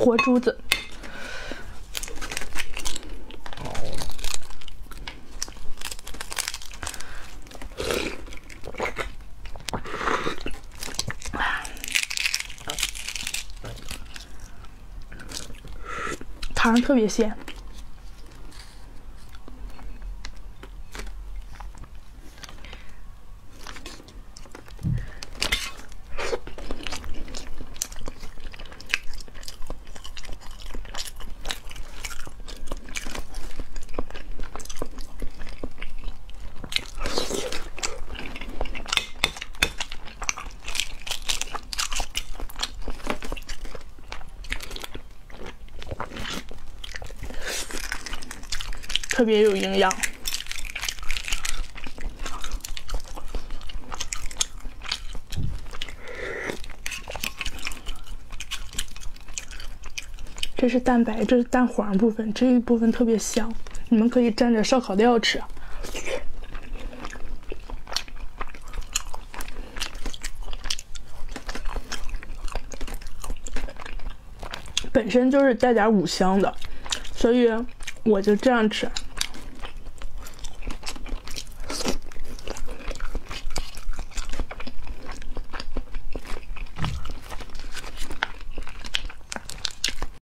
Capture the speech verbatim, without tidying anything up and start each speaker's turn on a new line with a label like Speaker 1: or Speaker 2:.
Speaker 1: 活珠子。糖特别鲜。 特别有营养，这是蛋白，这是蛋黄部分，这一部分特别香，你们可以蘸着烧烤料吃。本身就是带点五香的，所以我就这样吃。